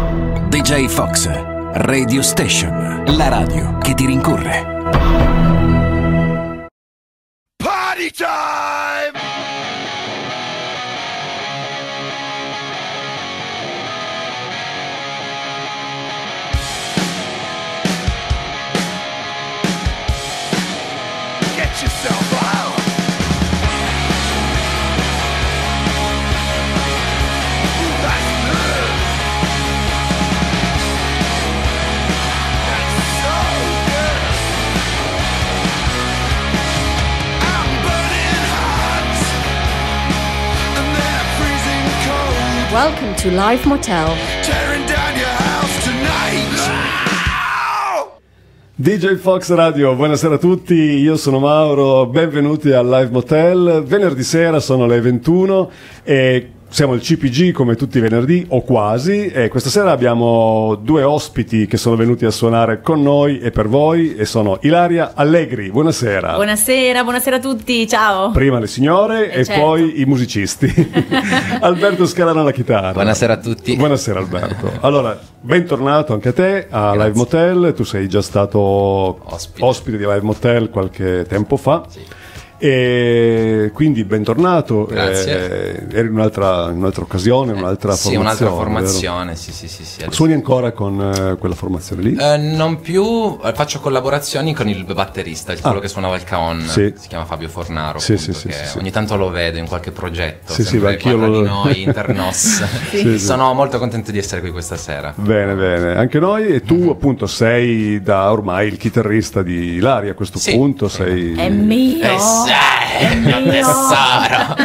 DJ Fox, Radio Station, la radio che ti rincorre. Party time! Get yourself out! Welcome to Live Motel. Tearing down your house tonight! DJ Fox Radio, buonasera a tutti, io sono Mauro, benvenuti al Live Motel. Venerdì sera sono le 21 e siamo al CPG come tutti i venerdì, o quasi, e questa sera abbiamo due ospiti che sono venuti a suonare con noi e per voi, e sono Ilaria Allegri, buonasera. Buonasera, buonasera a tutti, ciao. Prima le signore e certo. Poi i musicisti. Alberto Scalano alla chitarra. Buonasera a tutti. Buonasera Alberto. Allora, bentornato anche a te a Grazie. Live Motel, tu sei già stato ospite di Live Motel qualche tempo fa. Sì. E quindi bentornato. Grazie. Eri in un'altra occasione, un'altra sì, formazione. un'altra vero? formazione, sì. Suoni ancora con quella formazione lì? Non più, faccio collaborazioni con il batterista, quello che suonava il Caon, Sì. si chiama Fabio Fornaro, Sì, appunto, sì, che sì. ogni tanto lo vedo in qualche progetto, Sì, sempre anch'io parla lo... di noi, Internos. Sì. Sono molto contento di essere qui questa sera. Bene, anche noi. E tu appunto sei da ormai il chitarrista di Ilaria a questo Sì. punto, sei... È mio. Tesoro.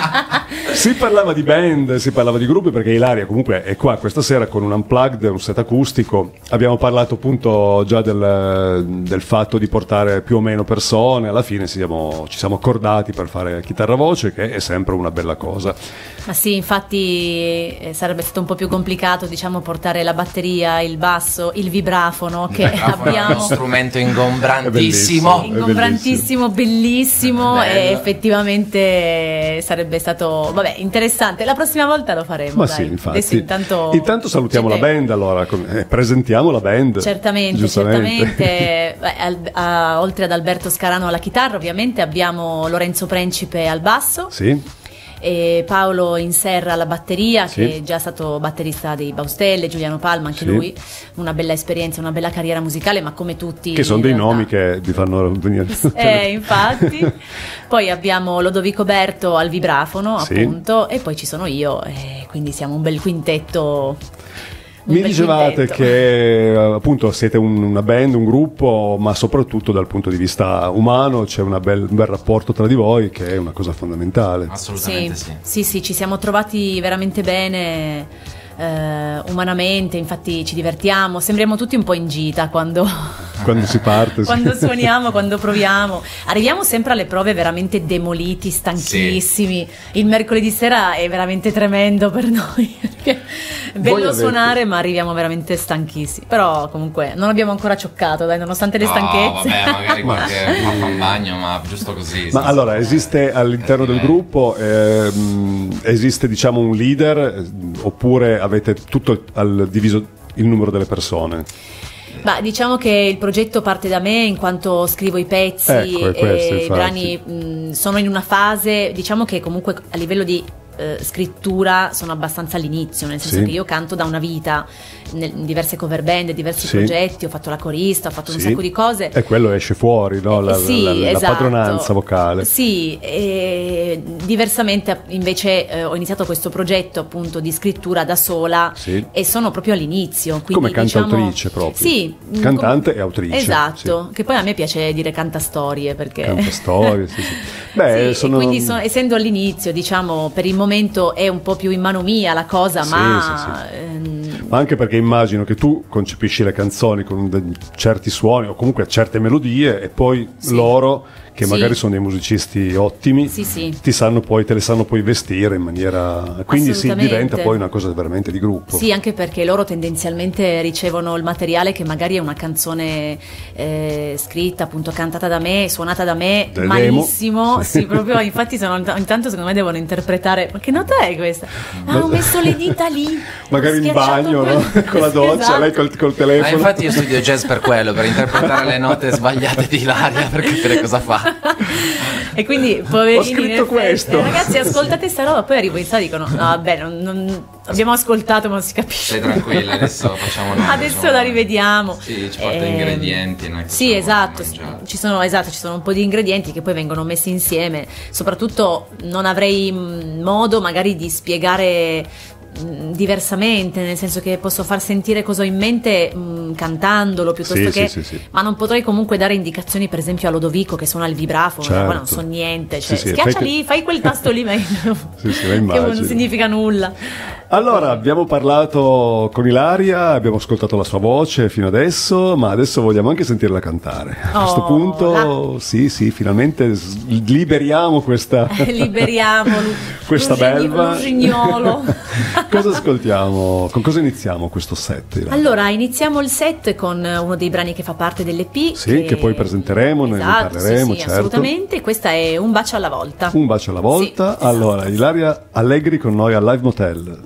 Si parlava di band, si parlava di gruppi, perché Ilaria comunque è qua questa sera con un unplugged, un set acustico. Abbiamo parlato già del fatto di portare più o meno persone. Alla fine ci siamo accordati per fare chitarra voce, che è sempre una bella cosa. Ma sì, infatti sarebbe stato un po' più complicato, diciamo, portare la batteria, il basso, il vibrafono che È uno abbiamo. strumento È ingombrantissimo. bellissimo. Ingombrantissimo, bellissimo, Bello. e effettivamente sarebbe stato, vabbè, interessante. La prossima volta lo faremo. Ma dai. sì, infatti. Adesso intanto salutiamo la c'è tempo. band, allora presentiamo la band. Certamente. Beh, oltre ad Alberto Scarano alla chitarra, ovviamente abbiamo Lorenzo Principe al basso. Sì. E Paolo Inserra alla batteria, Sì. che è già stato batterista dei Baustelle, Giuliano Palma, anche Sì. lui, una bella esperienza, una bella carriera musicale, ma come tutti Che sono in dei realtà. nomi che vi fanno venire. Infatti. Poi abbiamo Lodovico Berto al vibrafono, Sì. appunto, e poi ci sono io, e quindi siamo un bel quintetto. Mi dicevate che appunto siete una band, un gruppo, ma soprattutto dal punto di vista umano c'è un bel rapporto tra di voi, che è una cosa fondamentale. Assolutamente sì. Sì, ci siamo trovati veramente bene, umanamente, infatti ci divertiamo, sembriamo tutti un po' in gita quando Si parte. quando suoniamo, quando proviamo. Arriviamo sempre alle prove veramente demoliti, stanchissimi. Il mercoledì sera è veramente tremendo per noi, perché è bello Voi avete- suonare, ma arriviamo veramente stanchissimi. Però comunque non abbiamo ancora cioccato, dai, nonostante le stanchezze. Vabbè, magari qualche fa un bagno, ma giusto così. Ma allora, esiste all'interno del gruppo, esiste diciamo un leader, oppure avete tutto diviso il numero delle persone? Ma diciamo che il progetto parte da me in quanto scrivo i pezzi, Ecco, è questo, e i infatti. brani sono in una fase, diciamo che comunque a livello di scrittura sono abbastanza all'inizio, nel senso Sì. che io canto da una vita in diverse cover band, diversi Sì. progetti, ho fatto la corista, ho fatto un Sì. sacco di cose. E quello esce fuori, no? La Esatto. padronanza vocale. Sì, e diversamente invece ho iniziato questo progetto appunto di scrittura da sola, Sì. e sono proprio all'inizio. Quindi, Come cantautrice proprio. Sì. Cantante e autrice. Esatto, che poi a me piace dire cantastorie perché... Cantastorie, sì. Beh, Sì, e quindi essendo all'inizio, diciamo, per il momento è un po' più in mano mia la cosa, Sì, ma... Ma anche perché immagino che tu concepisci le canzoni con certi suoni o comunque certe melodie, e poi loro che Sì. magari sono dei musicisti ottimi, Sì, sì. te le sanno poi vestire in maniera, quindi si Assolutamente. diventa poi una cosa veramente di gruppo. Sì, anche perché loro tendenzialmente ricevono il materiale che magari è una canzone scritta, appunto cantata da me, suonata da me, Del malissimo. demo. Sì. Sì, proprio, infatti ogni tanto secondo me devono interpretare. Ma che nota è questa? Ho messo le dita lì. Magari ho in schiacciato bagno, quel- no? Con la doccia, Esatto. lei col telefono. Infatti io studio jazz per quello, per interpretare le note sbagliate di Ilaria, per capire cosa fa. E quindi poverini, Ho scritto in effetti, questo. ragazzi, ascoltate sta roba, poi arrivo in sala e dicono no vabbè, abbiamo ascoltato ma non si capisce. Stai tranquilla, adesso facciamo noi. Adesso facciamo la noi. rivediamo. Sì, ci porta ingredienti. non è che Sì, possiamo esatto. mangiare. Ci sono un po' di ingredienti che poi vengono messi insieme. Soprattutto non avrei modo magari di spiegare diversamente, nel senso che posso far sentire cosa ho in mente cantandolo piuttosto Sì, che sì. ma non potrei comunque dare indicazioni per esempio a Lodovico che suona il vibrafono, Certo. poi non so niente, cioè Sì, schiaccia fai lì, fai quel tasto lì ma Sì, lo che immagino. non significa nulla. Allora, abbiamo parlato con Ilaria, abbiamo ascoltato la sua voce fino adesso, ma adesso vogliamo anche sentirla cantare. A questo Oh, punto, sì, finalmente liberiamo questa, Liberiamo questa belva. Lusignolo. Cosa ascoltiamo? Con cosa iniziamo questo set? Ilaria? Allora, iniziamo il set con uno dei brani che fa parte dell'EP. Sì, che poi presenteremo, ne Esatto, parleremo, sì, certo. assolutamente. Questa è Un bacio alla volta. Un bacio alla volta. Sì, Allora, Ilaria Allegri con noi al Live Motel.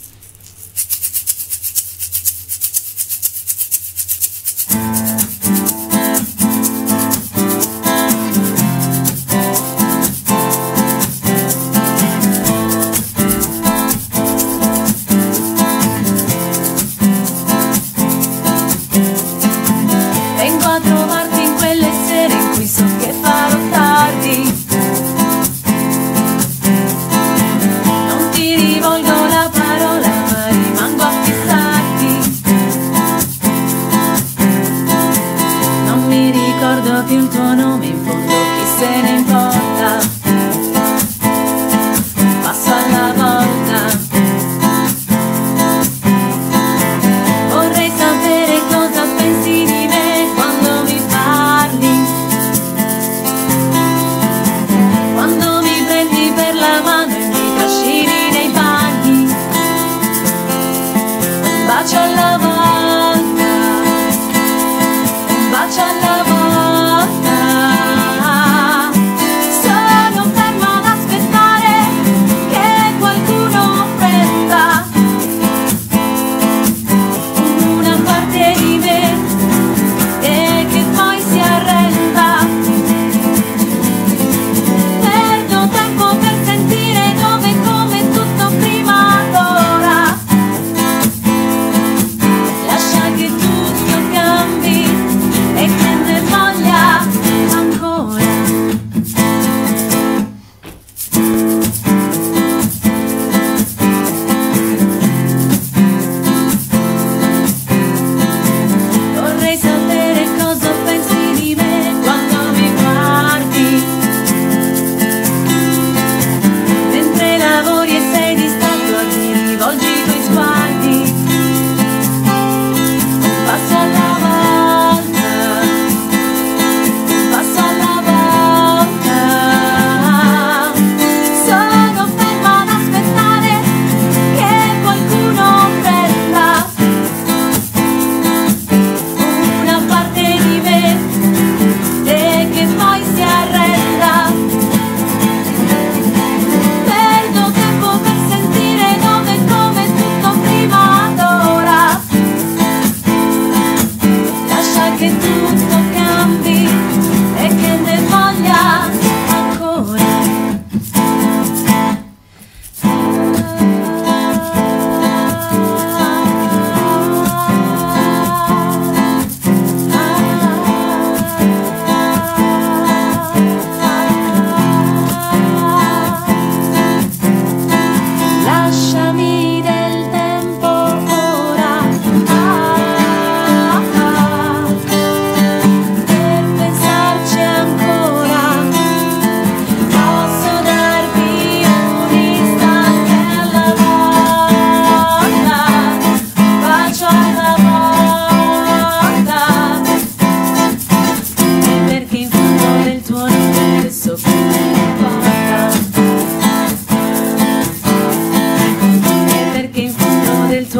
Vengo a trovarti in quelle sere in cui so che farò tardi. Non ti rivolgo la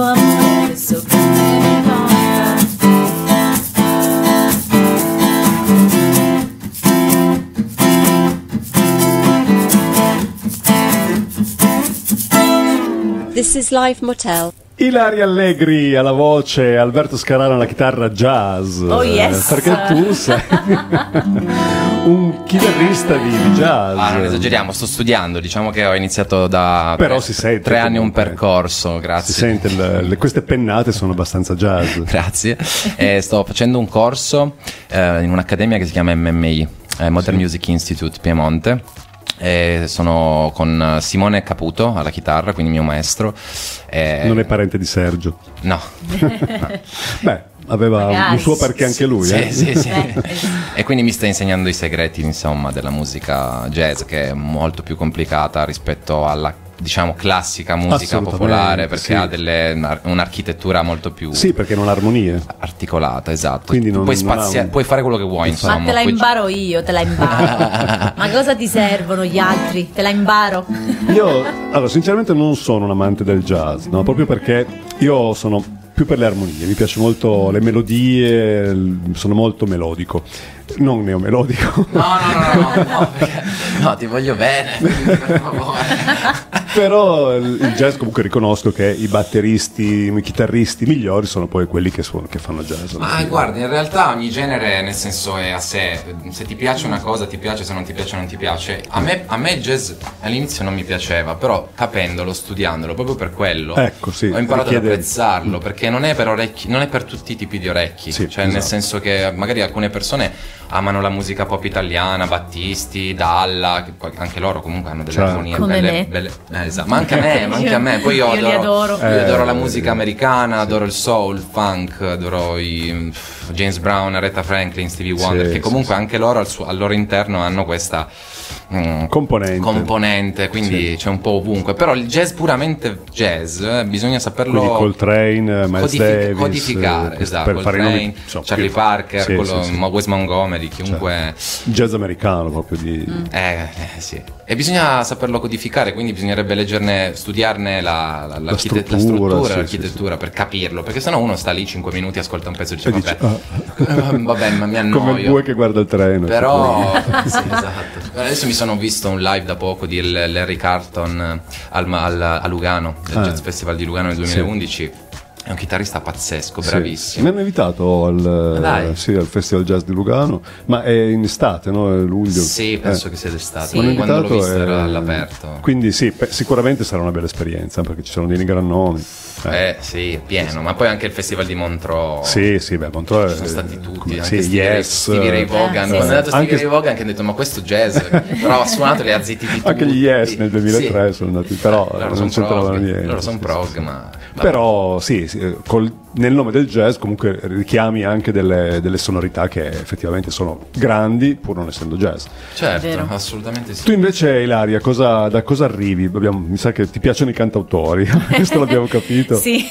amore, adesso che mi porta. This is Live Motel. Ilaria Allegri alla voce, Alberto Scarano alla chitarra jazz. Oh yes! Perché tu sei un chitarrista di jazz. Non esageriamo, sto studiando, diciamo che ho iniziato da Però si sente 3 anni un comunque. percorso, grazie. Si sente, queste pennate sono abbastanza jazz. Grazie. Sto facendo un corso in un'accademia che si chiama MMI, Modern Music Institute Piemonte. Sono con Simone Caputo alla chitarra, quindi mio maestro. Non è parente di Sergio? No. Beh, aveva Magari. un suo perché anche lui. Sì. E quindi mi sta insegnando i segreti, insomma, della musica jazz, che è molto più complicata rispetto alla, diciamo, classica musica Assolutamente, popolare, perché sì. ha un'architettura molto più Sì, perché non ha armonie. articolata, esatto. Quindi non- puoi, non ha puoi fare quello che vuoi, insomma. Ma te la Puoi- imparo io, te la imparo. Ma cosa ti servono gli altri? Te la imparo. Io, allora, sinceramente non sono un amante del jazz, no? Proprio perché io sono più per le armonie, mi piace molto le melodie, sono molto melodico, non neomelodico. No, perché, no, ti voglio bene. Per favore. Però il jazz comunque riconosco che i batteristi, i chitarristi migliori sono poi quelli che fanno jazz. Ma guarda, in realtà ogni genere, nel senso, è a sé. Se ti piace una cosa ti piace, se non ti piace non ti piace. A me il jazz all'inizio non mi piaceva, però capendolo, studiandolo, proprio per quello Ecco, sì, ho imparato richiede- ad apprezzarlo, perché non è per orecchi, non è per tutti i tipi di orecchi. Sì, Cioè, nel esatto. senso che magari alcune persone amano la musica pop italiana, Battisti, Dalla, che poi anche loro comunque hanno delle Certo. armonie Come belle, me. belle. Esatto. Ma anche a me, poi Io li adoro. io adoro la musica americana, adoro il soul, il funk, adoro James Brown, Aretha Franklin, Stevie Wonder, Sì, che comunque anche loro al loro interno hanno questa componente, quindi c'è un po' ovunque. Però il jazz puramente jazz, bisogna saperlo Quindi Coltrane, Miles Davis, codificare, esatto, per fare i Coltrane, nomi, insomma, Charlie più- Parker, sì, quello, sì, sì. Wes Montgomery, chiunque. Jazz americano proprio di... Sì. E bisogna saperlo codificare, quindi bisognerebbe studiarne struttura, struttura, sì, l'architettura per capirlo, perché sennò uno sta lì 5 minuti, ascolta un pezzo e dice E dici, vabbè, ma mi come il annoio. bue che guarda il treno. Però sì, esatto. Adesso mi sono visto un live da poco di Larry Carlton a Lugano, del Jazz Festival di Lugano nel 2011. È un chitarrista pazzesco, Sì. bravissimo. Mi hanno invitato al Dai. Festival Jazz di Lugano, ma è in estate, no? È luglio. Sì, penso che sia d'estate. Sì. Mi hanno Quando l'ho invitato visto era e- all'aperto. Quindi sì, sicuramente sarà una bella esperienza perché ci sono dei gran nomi. Sì, è pieno. Ma poi anche il festival di Montreux. Sì, beh, Montreux Sono stati tutti, sì, anche Yes. Stevie Ray Vaughan. sì, Quando sì. è andato Stevie Anche- Ray Vaughan, che hanno detto: ma questo jazz, però ha suonato, li ha zittiti tutti. Anche gli Yes nel 2003 Sì. sono andati, però Loro non sono c'entravano prog, niente. loro sono Sì, prog, sì. ma Però sì, nel nome del jazz comunque richiami anche delle sonorità che effettivamente sono grandi pur non essendo jazz. certo, Vero. assolutamente sì. Tu invece, Ilaria, da cosa arrivi? Mi sa che ti piacciono i cantautori, questo l'abbiamo capito. Sì.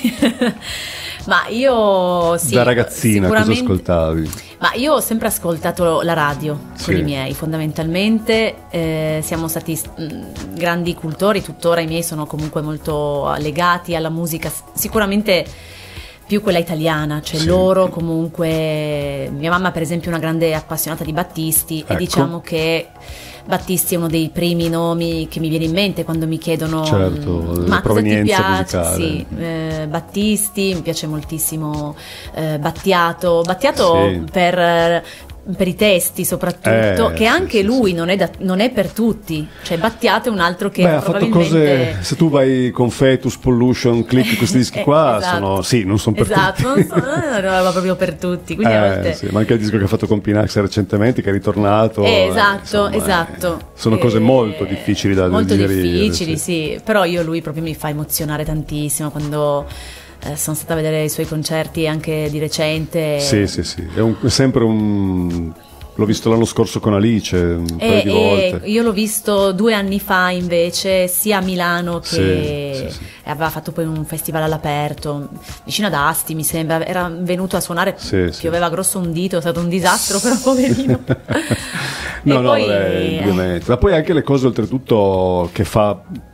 Ma io sì, Da ragazzina cosa sicuramente. ascoltavi? Ma io ho sempre ascoltato la radio Sì. con i miei, fondamentalmente siamo stati grandi cultori, tuttora i miei sono comunque molto legati alla musica, sicuramente più quella italiana, cioè Sì. loro comunque, mia mamma per esempio è una grande appassionata di Battisti Ecco. e diciamo che Battisti è uno dei primi nomi che mi viene in mente quando mi chiedono Certo, la ma cosa ti provenienza piace? musicale. Sì, Battisti, mi piace moltissimo Battiato Sì. per i testi soprattutto, che sì, anche sì, lui sì. non è per tutti, cioè Battiato è un altro che Beh, ha fatto probabilmente cose, se tu vai con Fetus, Pollution, Click, questi dischi qua esatto. non sono per esatto, tutti. non era proprio per tutti, quindi a volte Sì, ma anche il disco che ha fatto con Pinax recentemente, che è ritornato. esatto, insomma, esatto. Sono cose molto difficili da molto digerire. difficili, sì. Però lui proprio mi fa emozionare tantissimo quando sono stata a vedere i suoi concerti anche di recente. Sì, è sempre un... L'ho visto l'anno scorso con Alice un paio di volte. Io l'ho visto 2 anni fa invece sia a Milano che Sì. aveva fatto poi un festival all'aperto vicino ad Asti, mi sembra, era venuto a suonare, Sì. pioveva grosso un dito, è stato un disastro però poverino. No, E poi, vabbè, ovviamente. Ma poi anche le cose oltretutto che fa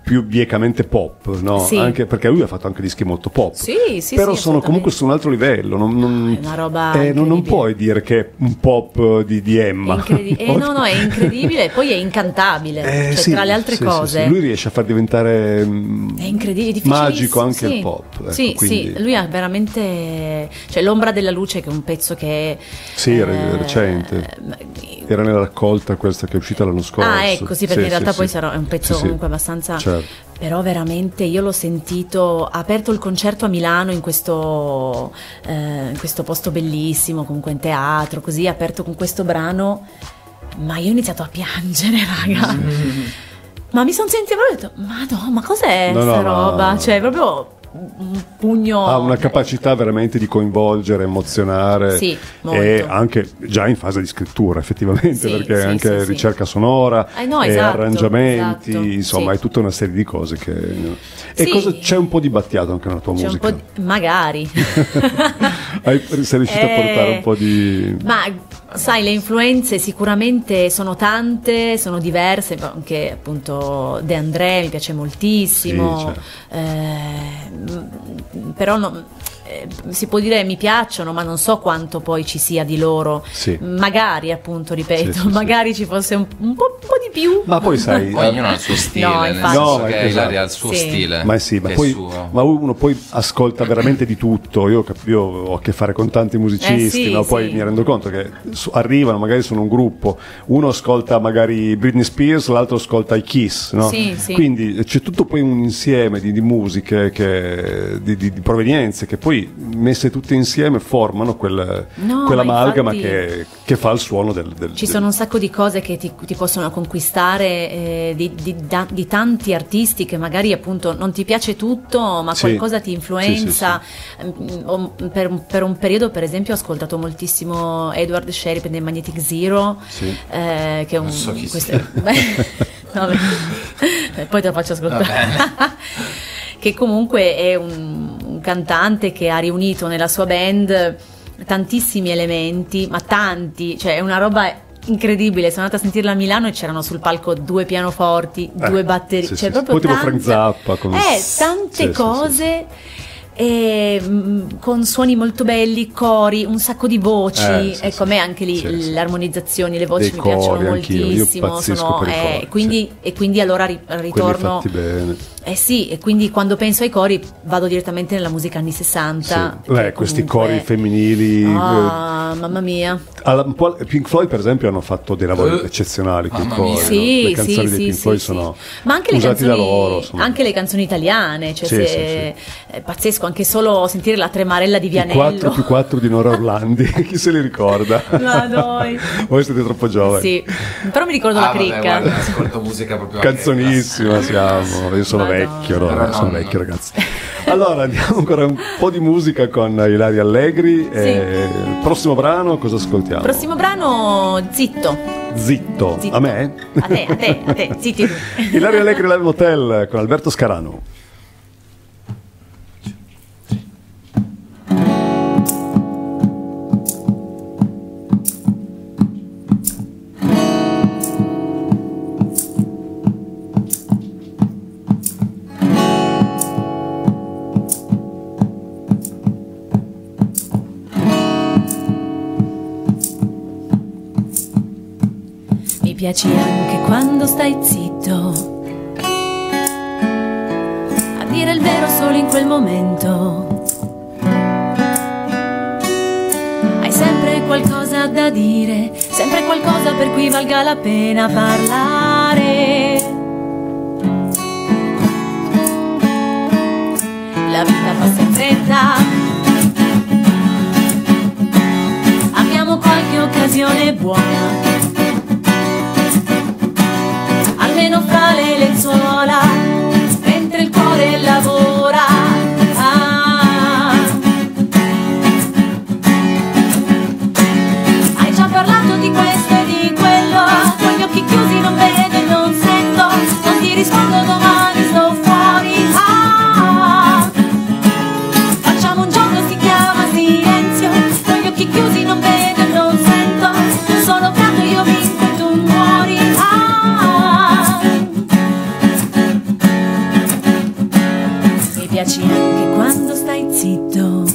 più biecamente pop, no? Sì. Anche perché lui ha fatto anche dischi molto pop. Sì, però sì, sono comunque su un altro livello. È una roba non incredibile. puoi dire che è un pop di Emma. No, è incredibile, poi è incantabile. Cioè, sì, tra le altre sì, cose. sì. Lui riesce a far diventare È incredibile, difficilissimo. magico anche sì. il pop. Ecco, sì, quindi... sì, lui ha veramente. Cioè, L'ombra della luce, che è un pezzo che. Sì, recente. Era nella raccolta questa che è uscita l'anno scorso. Ah, ecco, sì, perché in realtà poi sarà un pezzo Sì, comunque abbastanza. certo. Però veramente io l'ho sentito, ha aperto il concerto a Milano in questo posto bellissimo, comunque in teatro, così, ha aperto con questo brano, ma io ho iniziato a piangere, raga. Ma mi sono sentita e ho detto, ma cos'è sta roba? No. Cioè, proprio un pugno. Ha una capacità veramente di coinvolgere, emozionare, Sì, molto. e anche già in fase di scrittura effettivamente, Sì, perché sì, anche sì, sì. ricerca sonora, No, e esatto, arrangiamenti, esatto, insomma sì. è tutta una serie di cose che... E Sì. c'è un po' di Battiato anche nella tua C'è musica? un po' magari. Sei riuscito a portare un po' di... Ma sai, le influenze sicuramente sono tante, sono diverse, anche appunto De André mi piace moltissimo, Sì, però si può dire mi piacciono, ma non so quanto poi ci sia di loro. Sì. Magari, appunto, ripeto, Sì, sì, magari ci fosse un po' di più. Ma poi sai... Poi ognuno ha il suo stile, No, nel infatti. senso No, che esatto. Ilaria ha il suo Sì. stile. Ma sì, ma che è poi suo. ma uno poi ascolta veramente di tutto. Io ho a che fare con tanti musicisti, sì, ma poi sì. mi rendo conto che arrivano, magari sono un gruppo, uno ascolta magari Britney Spears, l'altro ascolta i Kiss, no? Sì, sì. Quindi c'è tutto poi un insieme di musiche, di provenienze, che poi messe tutte insieme formano No, quell'amalgama ma infatti che fa il suono ci sono un sacco di cose che ti possono conquistare, di tanti artisti che magari appunto non ti piace tutto, ma Sì. qualcosa ti influenza. Per un periodo, per esempio, ho ascoltato moltissimo Edward Sherip dei Magnetic Zero, Sì. che è un... Non so chi Vabbè. Poi te lo faccio ascoltare. Che comunque è un cantante che ha riunito nella sua band tantissimi elementi, ma tanti, cioè è una roba incredibile. Sono andata a sentirla a Milano e c'erano sul palco 2 pianoforti, 2 batterie, sì, cioè sì, proprio tipo Frank Zappa con... tante Sì, sì, cose. E, con suoni molto belli, cori, un sacco di voci, Sì, ecco, sì. a me anche lì Sì, sì. le armonizzazioni, le voci Dei mi piacciono cori, anch'io, io moltissimo, impazzisco per i cori, quindi allora quelli ritorno. fatti bene. Sì, e quindi quando penso ai cori vado direttamente nella musica anni 60. Sì. che Questi comunque- cori femminili. Mamma mia. Un po' Pink Floyd, per esempio, hanno fatto dei lavori eccezionali con i Mamma cori. mia. no? Sì, Le canzoni sì, dei Pink sì, Floyd sì, sono sì. Ma anche le usati canzoni, da loro. Sono anche le canzoni italiane, cioè Sì, è pazzesco, anche solo sentire la tremarella di i Vianello. 4+4 di Nora Orlandi. Chi se li ricorda? Madoi. Voi siete troppo giovani. Sì, però mi ricordo la vabbè, cricca. guarda, ascolto musica proprio Canzonissima siamo. Io sono Madonna. vecchio, no? Però Sono no. vecchio, ragazzi. Allora andiamo ancora un po' di musica con Ilaria Allegri. Prossimo brano, cosa ascoltiamo? Prossimo brano, zitto. Zitto. Zitto. A me? A te, zitti tu. Ilaria Allegri Live Motel con Alberto Scarano. Mi piaci anche quando stai zitto, a dire il vero solo in quel momento. Hai sempre qualcosa da dire, sempre qualcosa per cui valga la pena parlare. La vita passa in fretta, abbiamo qualche occasione buona, almeno fra le lenzuola, mentre il cuore lavora. Hai già parlato di questo e di quello, con gli occhi chiusi non vedo e non sento. letto,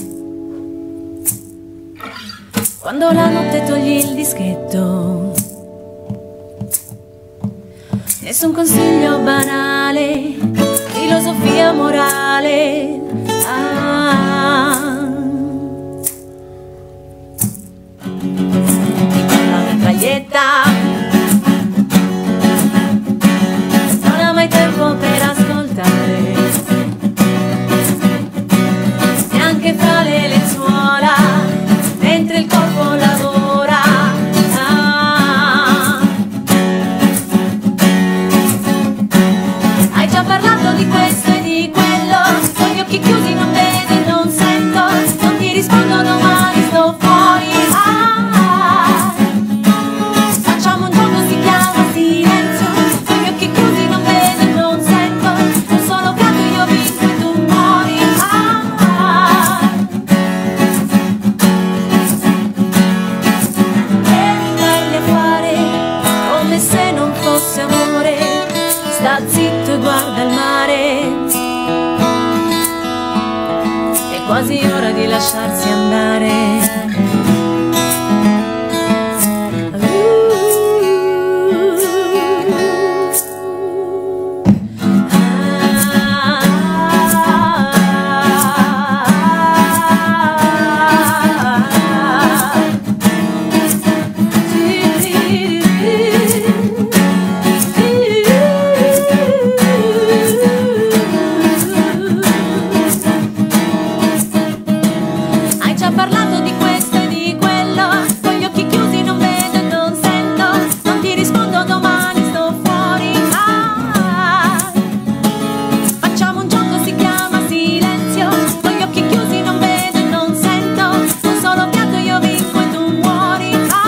quando la notte togli il dischetto. Nessun consiglio banale, filosofia morale. La mitraglietta non ha mai tempo per ascoltare, neanche fra le lenzuola, mentre il corpo lavora. Hai già parlato di questo e di quello, con gli occhi chiusi non vedo e non sento, non ti rispondo domani, sto fuori. Facciamo un gioco, si chiama silenzio, con gli occhi chiusi non vedo e non sento, un solo canto io vinco e tu muori. E dai a fare come se non fosse amore, sta zitto e guarda il mare, è quasi ora di lasciarsi andare. Hai già parlato di questo e di quello, con gli occhi chiusi non vedo e non sento, non ti rispondo domani, sto fuori. Facciamo un gioco, si chiama silenzio, con gli occhi chiusi non vedo e non sento, un solo piatto io vinco e tu muori.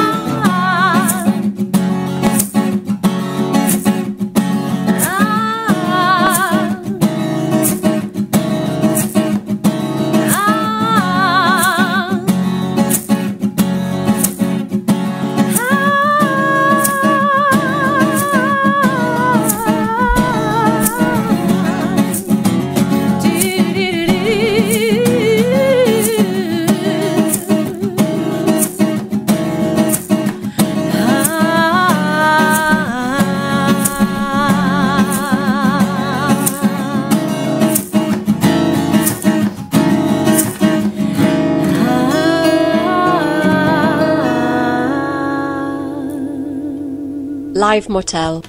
Live Motel.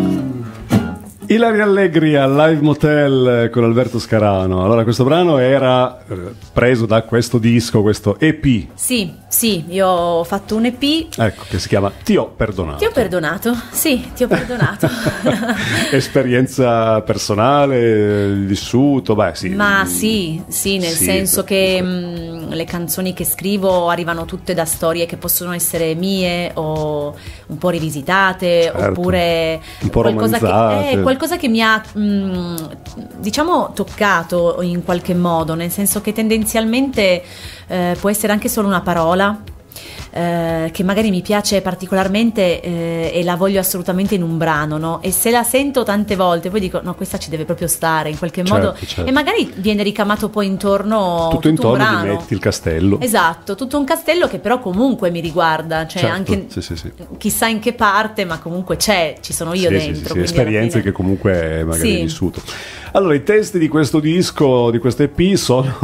Ilaria Allegri al Live Motel con Alberto Scarano. Allora, questo brano era preso da questo disco, questo EP. Sì, io ho fatto un EP. Ecco, che si chiama Ti ho perdonato. Ti ho perdonato, sì, ti ho perdonato. Esperienza personale, vissuto, beh sì. Ma sì, nel Sì, senso perché- che le canzoni che scrivo arrivano tutte da storie che possono essere mie o un po' rivisitate, Certo. oppure Un po' qualcosa romanzate. qualcosa che mi ha diciamo toccato in qualche modo, nel senso che tendenzialmente può essere anche solo una parola che magari mi piace particolarmente e la voglio assolutamente in un brano, no? E se la sento tante volte poi dico no, questa ci deve proprio stare in qualche modo, Certo. e magari viene ricamato poi intorno Tutto un intorno brano. ti metti il castello. Esatto, tutto un castello che però comunque mi riguarda, cioè Certo, anche sì. chissà in che parte, ma comunque ci sono io Sì, dentro. sì, quindi esperienze alla che comunque magari Sì. hai vissuto. Allora, i testi di questo disco, di questo EP sono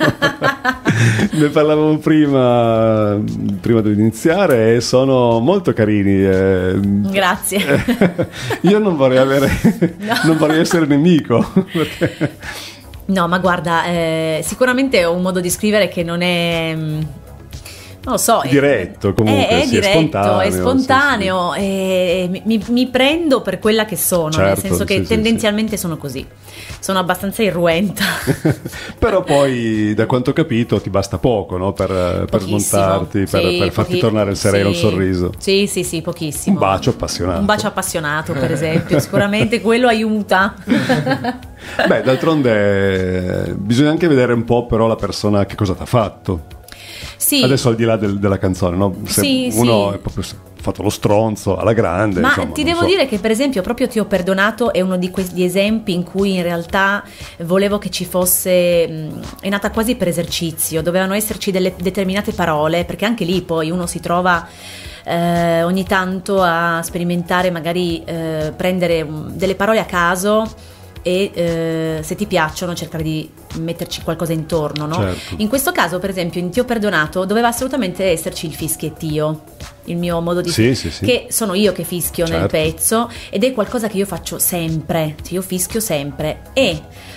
ne parlavamo prima di iniziare, e sono molto carini. fine. Grazie. Io non vorrei non vorrei essere nemico. perché- No, ma guarda, sicuramente ho un modo di scrivere che non è non lo so, Diretto, comunque, è sì, è diretto, è spontaneo, spontaneo, e mi prendo per quella che sono, nel Certo, senso che sì, sì, tendenzialmente sono così, sono abbastanza irruenta. Però poi, da quanto ho capito, ti basta poco, no? per Pochissimo. smontarti, per farti tornare il sereno, il sorriso. Sì, pochissimo. Un bacio appassionato. Un bacio appassionato, per esempio, sicuramente quello aiuta. Beh, d'altronde bisogna anche vedere un po' però la persona che cosa ti ha fatto. Sì. Adesso al di là della canzone, no? Se Sì, uno sì. è proprio fatto lo stronzo alla grande. Ma insomma, ti non devo so. dire che per esempio proprio Ti ho perdonato è uno di questi esempi in cui in realtà volevo che ci fosse, è nata quasi per esercizio, dovevano esserci delle determinate parole, perché anche lì poi uno si trova ogni tanto a sperimentare, magari prendere delle parole a caso e se ti piacciono cercare di metterci qualcosa intorno, no? Certo. In questo caso per esempio in Ti ho perdonato doveva assolutamente esserci il fischiettio, il mio modo di Sì, sì, sì. che sono io che fischio nel Certo. pezzo, ed è qualcosa che io faccio sempre, cioè io fischio sempre. E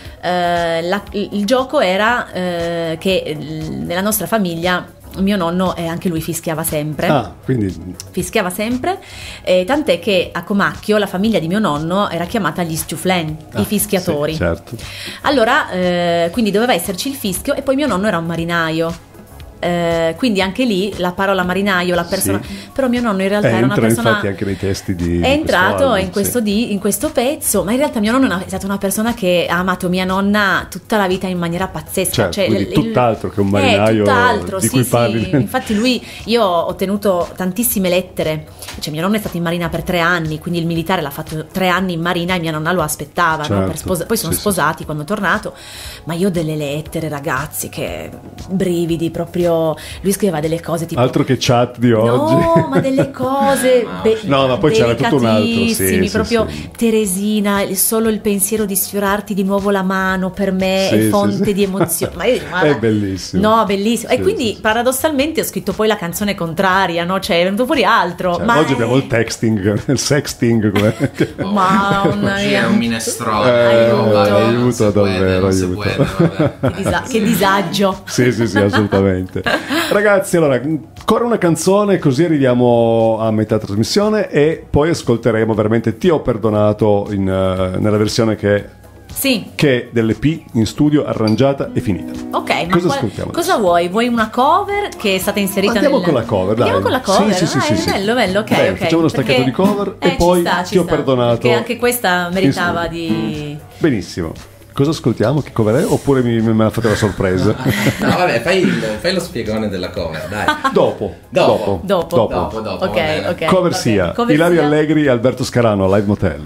il gioco era che nella nostra famiglia mio nonno anche lui fischiava sempre. Quindi Fischiava sempre, tant'è che a Comacchio la famiglia di mio nonno era chiamata gli Stiuflen, i fischiatori. sì, certo. Allora, quindi doveva esserci il fischio, e poi mio nonno era un marinaio. Quindi anche lì la parola marinaio, la persona, Sì. però mio nonno in realtà era una entra persona, infatti anche nei testi di è entrato album, in questo, sì. in questo pezzo, ma in realtà mio nonno è stata una persona che ha amato mia nonna tutta la vita in maniera pazzesca, Certo, cioè quindi tutt'altro che un marinaio tutt'altro, di sì, cui sì. parli. Infatti io ho ottenuto tantissime lettere, cioè mio nonno è stato in marina per 3 anni, quindi il militare l'ha fatto 3 anni in marina e mia nonna lo aspettava, no? Certo, Poi sono sì, sposati quando è tornato, ma io ho delle lettere, ragazzi, che brividi proprio. Lui scriveva delle cose tipo Altro che chat di oggi. no, ma delle cose No, ma poi c'era tutto un altro, sì, delicatissimi, sì, proprio sì. Teresina, solo il pensiero di sfiorarti di nuovo la mano per me Sì, è sì, fonte sì. di emozione. Ma io dico, guarda, È bellissimo. No, bellissimo. E Sì, quindi sì, sì. paradossalmente ho scritto poi la canzone contraria, no? Cioè è venuto fuori altro. Cioè, ma oggi abbiamo il texting, il sexting. Mamma Oggi è mia. un minestrone. Aiuto. Aiuto, davvero, aiuto. Che disagio. Sì, sì, sì, assolutamente. Ragazzi, allora, ancora una canzone, così arriviamo a metà trasmissione e poi ascolteremo veramente Ti ho perdonato nella versione che Sì. è dell'EP in studio, arrangiata e finita. Ok, ma Cosa ascoltiamo cosa adesso? vuoi? Vuoi una cover che è stata inserita Andiamo nel... con la cover, dai. Andiamo con la cover, Sì, sì, sì, dai, sì, sì. bello, bello, ok, Dai, ok. facciamo uno stacchetto di cover e ci poi sta, Ti ho perdonato. Perché anche questa meritava Sì. di... Benissimo. Cosa ascoltiamo? Che cover è? Oppure me la fate la sorpresa? No, vabbè, fai lo spiegone della cover, dai. Dopo. Dopo. Dopo, Ok, va bene. ok. Cover va sia bene. Cover Ilario sia- Allegri e Alberto Scarano, Live Motel.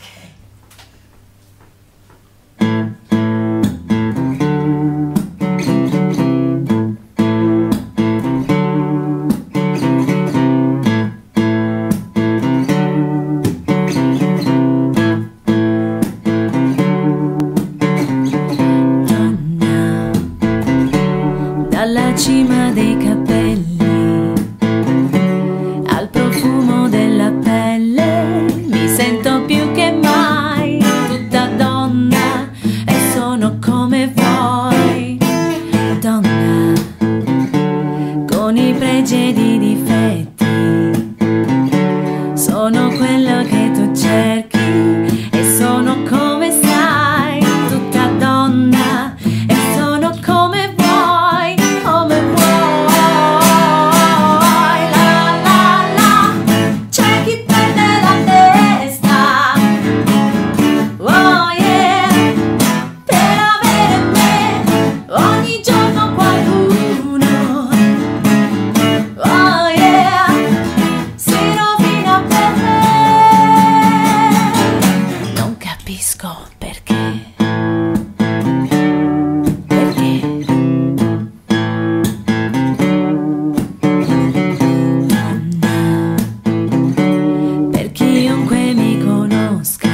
Dalla cima dei capelli al profumo della pelle mi sento più che mai tutta donna e sono come vuoi, donna con i pregi ed i difetti, sono quello che tu cerchi e sono come sai, tutta donna e sono come vuoi, come vuoi. La la la, c'è chi perde la testa, oh yeah, per avere me ogni giorno qualcuno, oh yeah, si rovina per me. Non capisco perché. Perché? Donna, per chiunque mi conosca,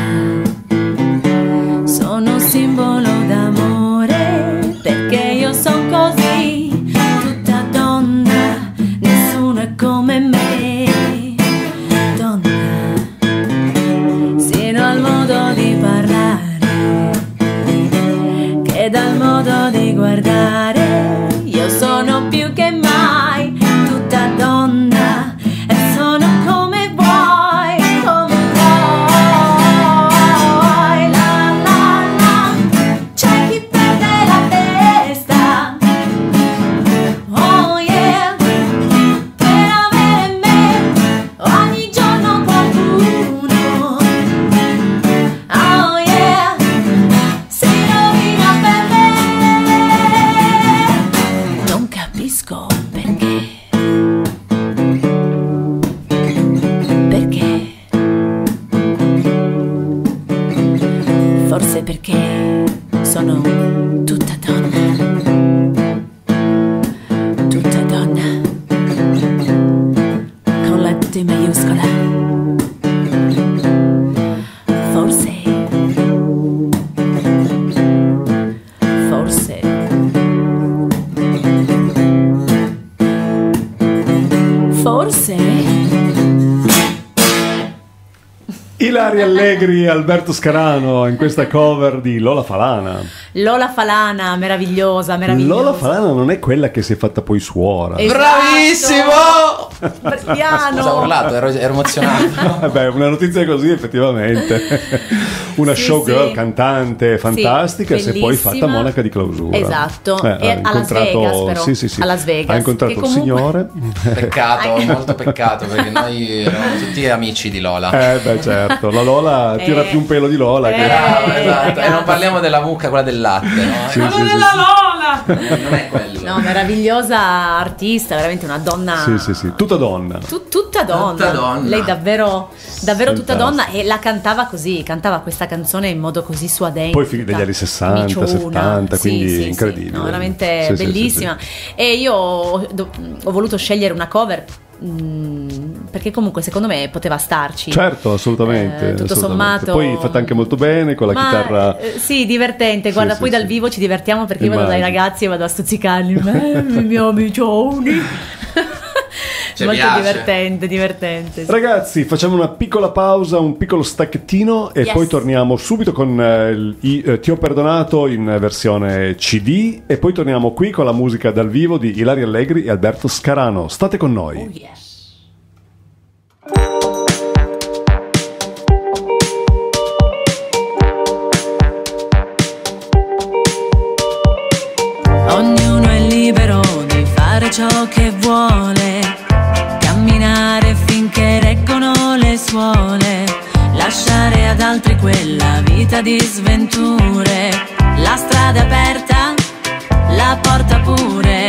sono simbolo d'amore, perché io sono così, tutta donna, nessuno è come me, donna, sino al modo di parlare, che dal modo di guardare, io sono più che mai, tutta donna, e sono come vuoi, come vuoi. La la la, c'è chi perde la testa, oh yeah, per avere me ogni giorno qualcuno, oh yeah, si rovina per me. Non capisco perché. Ilaria Allegri e Alberto Scarano in questa cover di Lola Falana. Lola Falana, meravigliosa. Lola Falana non è quella che si è fatta poi suora. Bravissimo! Piano! Scusa, ho urlato, ero emozionato. Beh, una notizia così effettivamente. Una showgirl, cantante fantastica, si è poi fatta monaca di clausura. Esatto, e a Las Vegas però. Sì. A Las Vegas. Ha incontrato il signore. Peccato, molto peccato, perché noi eravamo tutti amici di Lola. Beh certo, la Lola tira più un pelo di Lola che... Esatto. E non parliamo della mucca, quella del latte, no? Sì, Lola! Non è quello. No, meravigliosa artista, veramente una donna. Sì, tutta donna. Tutta donna. Lei davvero tutta donna, e la cantava così, cantava questa canzone in modo così suadente. Poi figli degli anni 60, miciuna. 70, quindi incredibile. No, veramente bellissima. E io ho voluto scegliere una cover perché comunque secondo me poteva starci. Certo, assolutamente. Tutto assolutamente. sommato. Poi fatta anche molto bene con la chitarra. Sì, divertente. Guarda, poi dal vivo ci divertiamo, perché io vado dai ragazzi e vado a stuzzicarli. I miei amicioni. Molto piace. divertente. Ragazzi, facciamo una piccola pausa, un piccolo stacchettino e poi torniamo subito con Ti ho perdonato in versione CD, e poi torniamo qui con la musica dal vivo di Ilaria Allegri e Alberto Scarano. State con noi. Oh yes. Ognuno è libero di fare ciò che vuole, camminare finché reggono le suole, lasciare ad altri quella vita di sventure, la strada è aperta, la porta pure.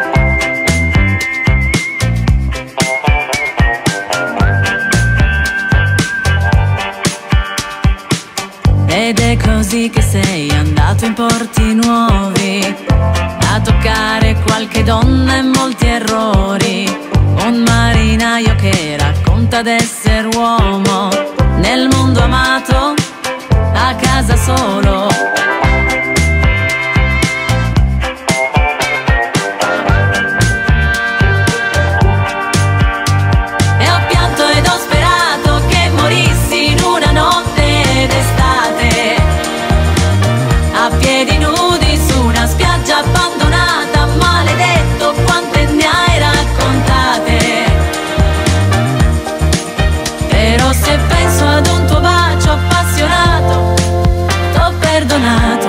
Ed è così che sei andato in porti nuovi, a toccare qualche donna e molti errori. Un marinaio che racconta d'essere uomo, nel mondo amato, a casa solo. E ho pianto ed ho sperato che morissi in una notte d'estate, a piedi nudi su una spiaggia abbandonata. Maledetto, quante ne hai raccontate. Però se penso ad un tuo bacio appassionato, t'ho perdonato.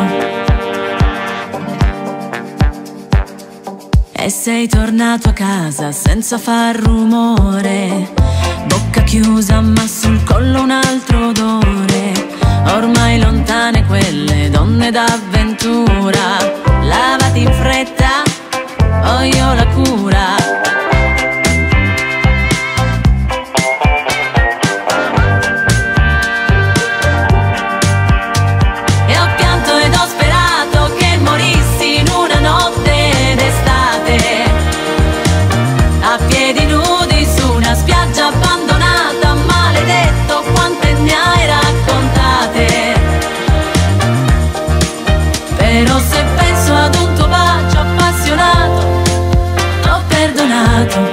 E sei tornato a casa senza far rumore, bocca chiusa ma sul collo un altro odore. Ormai lontane quelle donne d'avventura, lavati in fretta, ho io la cura. E ho pianto ed ho sperato che morissi in una notte d'estate, a piedi nudi su una spiaggia abbandonata. Maledetto, quante ne hai raccontate. Però se penso ad un tuo bacio appassionato, t'ho perdonato.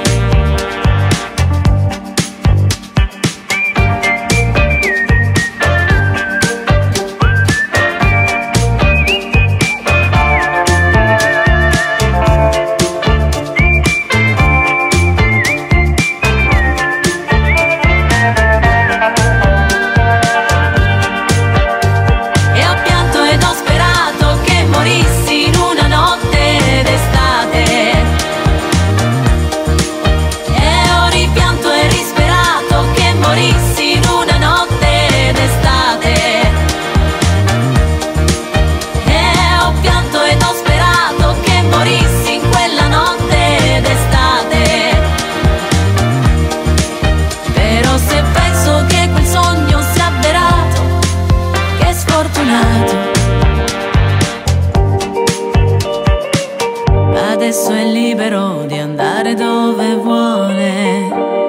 E ho pianto ed ho sperato che morissi in una notte d'estate, e ho ripianto e risperato che morissi in una notte d'estate, e ho pianto ed ho sperato che morissi in quella notte d'estate. Però se penso che quel sogno sia avverato, che sfortunato. Adesso è libero di andare dove vuole.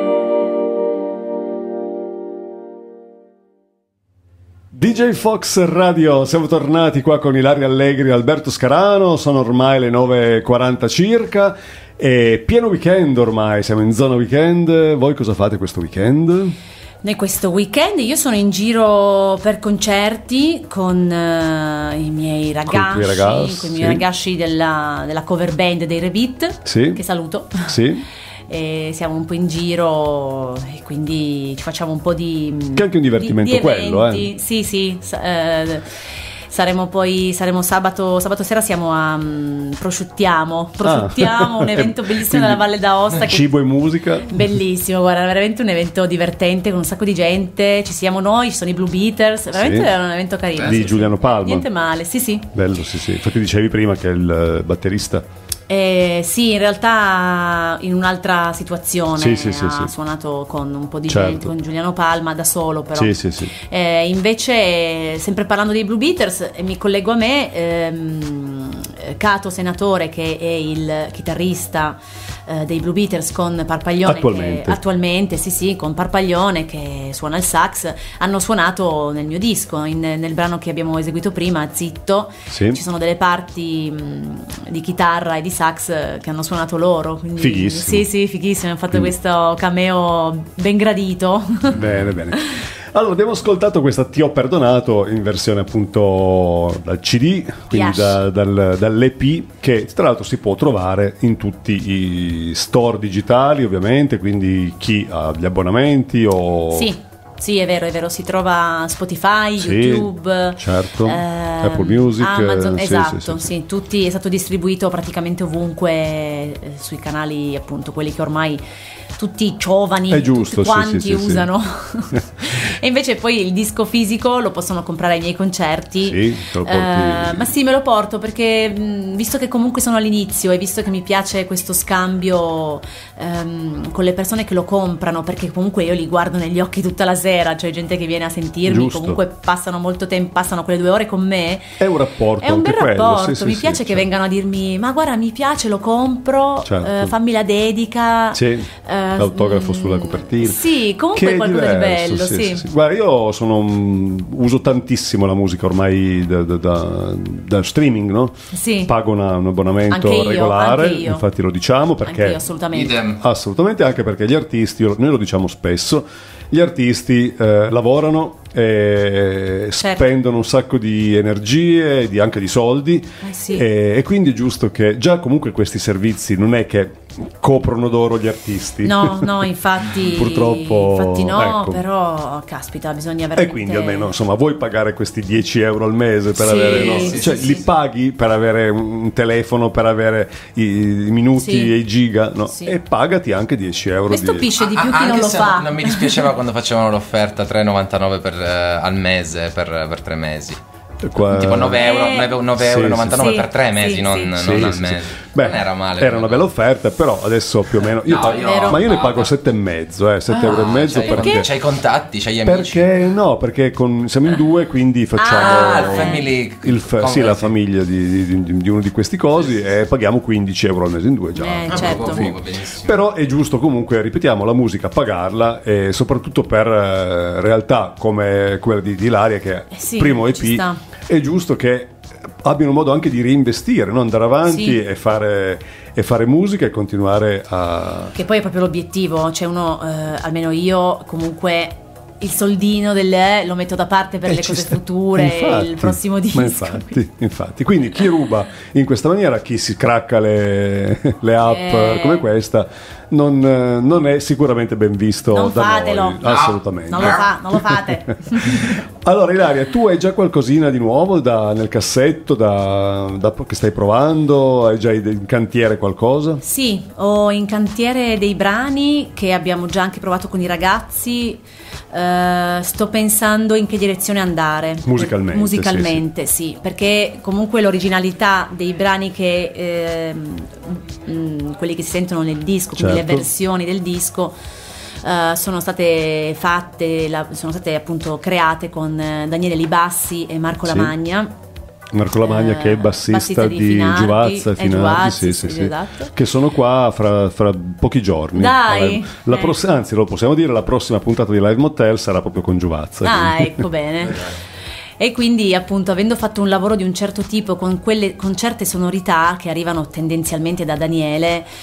DJ Fox Radio, siamo tornati qua con Ilaria Allegri e Alberto Scarano, sono ormai le 9:40 circa E pieno weekend ormai, siamo in zona weekend. Voi cosa fate questo weekend? Noi questo weekend io sono in giro per concerti con i miei ragazzi, con i miei ragazzi della cover band dei Rebeat, Sì. che saluto. Sì. E siamo un po' in giro e quindi ci facciamo un po' di Che è anche un divertimento di quello, eventi. Sì. Saremo sabato sera, siamo a prosciuttiamo un evento bellissimo della Valle d'Aosta, Cibo e musica. bellissimo, guarda, veramente un evento divertente con un sacco di gente, ci siamo noi, ci sono i Blue Beaters, veramente Sì. è un evento carino. Di Giuliano Palma. Niente male, sì. Bello, sì. Infatti dicevi prima che è il batterista. Sì, in realtà in un'altra situazione Sì. ha suonato con un po' di Certo. gente, con Giuliano Palma da solo però. Sì. Invece, sempre parlando dei Blue Beaters, mi collego a me, Cato Senatore, che è il chitarrista dei Blue Beaters con Parpaglione, attualmente sì, con Parpaglione che suona il sax, hanno suonato nel mio disco, nel brano che abbiamo eseguito prima, Zitto. Sì. Ci sono delle parti di chitarra e di sax che hanno suonato loro, quindi Fighissimo. sì, fighissimo, hanno fatto questo cameo ben gradito. Bene. Allora, abbiamo ascoltato questa Ti ho perdonato in versione appunto dal CD, quindi Yes. dall'EP, che tra l'altro si può trovare in tutti i store digitali, ovviamente, quindi chi ha gli abbonamenti o... Sì, è vero, si trova Spotify, Sì, YouTube, certo, Apple Music, Amazon, sì, esatto, sì. sì, tutti, è stato distribuito praticamente ovunque sui canali, appunto, quelli che ormai tutti i giovani, È giusto, tutti quanti sì. usano. E invece poi il disco fisico lo possono comprare ai miei concerti. Sì, te lo porti. Ma sì, me lo porto perché visto che comunque sono all'inizio e visto che mi piace questo scambio con le persone che lo comprano, perché comunque io li guardo negli occhi tutta la sera, cioè gente che viene a sentirmi, Giusto. comunque passano molto tempo, passano quelle 2 ore con me. È un rapporto, È un anche bel quello, rapporto, sì, mi piace che certo. vengano a dirmi ma guarda mi piace, lo compro, Certo. fammi la dedica, Sì, l'autografo sulla copertina. Sì, comunque Che è qualcosa di diverso, bello, sì. Guarda, io uso tantissimo la musica ormai da streaming, no? Sì. Pago un abbonamento Anche io, regolare, anche io. infatti lo diciamo perché Anche io, assolutamente. Idem. assolutamente, anche perché gli artisti, noi lo diciamo spesso, gli artisti lavorano e Certo. spendono un sacco di energie, anche di soldi, Sì. e quindi è giusto che già comunque questi servizi non è che coprono d'oro gli artisti. No, infatti Purtroppo, infatti no, ecco. però caspita, bisogna E veramente. quindi almeno insomma vuoi pagare questi 10 euro al mese per Sì, avere, no? sì, Cioè sì, li sì. paghi per avere un telefono, per avere i minuti Sì. e i giga, no? Sì. E pagati anche 10 euro Mi stupisce di più chi Anche non lo se fa. non mi dispiaceva quando facevano l'offerta 3,99 al mese per 3 mesi. Qua- Tipo 9 euro, Sì, 9,99 sì. per 3 mesi, Sì, non, sì. non Sì, al sì, mese. sì. Beh, Non era male. era una bella offerta, però adesso più o meno io, No, pago, io- ma io ne no, pago no. 7,5, 7 euro e mezzo perché C'hai i contatti, c'hai gli amici. perché no, perché siamo in due, quindi facciamo il family sì, la famiglia di uno di questi cosi e paghiamo 15 euro al mese in due già. Certo. Va benissimo. Però è giusto comunque, ripetiamo, la musica pagarla, e soprattutto per realtà come quella di Ilaria, che è Sì, primo ci EP, sta. è giusto che abbiano modo anche di reinvestire, no? Andare avanti Sì. e fare musica e continuare a... Che poi è proprio l'obiettivo, cioè uno, almeno io comunque il soldino lo metto da parte per le ci cose sta. future, Infatti, il prossimo disco. ma infatti, quindi chi ruba in questa maniera, chi si cracca le app come questa, non è sicuramente ben visto Non da fatelo. noi, No, assolutamente. Non lo fate. Allora Ilaria, tu hai già qualcosina di nuovo nel cassetto che stai provando? Hai già in cantiere qualcosa? Sì, ho in cantiere dei brani che abbiamo già anche provato con i ragazzi. Sto pensando in che direzione andare Musicalmente, sì, perché comunque l'originalità dei brani che quelli che si sentono nel disco, quindi Certo. le versioni del disco sono state appunto create con Daniele Libassi e Marco Sì. Anni. Marco Lamagna, che è bassista di Finardi, Giuvazza e Finardi, sì, sì, esatto. che sono qua fra pochi giorni. Dai, Anzi, lo possiamo dire, la prossima puntata di Live Motel sarà proprio con Giuvazza. Ah, quindi. ecco bene. E quindi appunto, avendo fatto un lavoro di un certo tipo con certe sonorità che arrivano tendenzialmente da Daniele,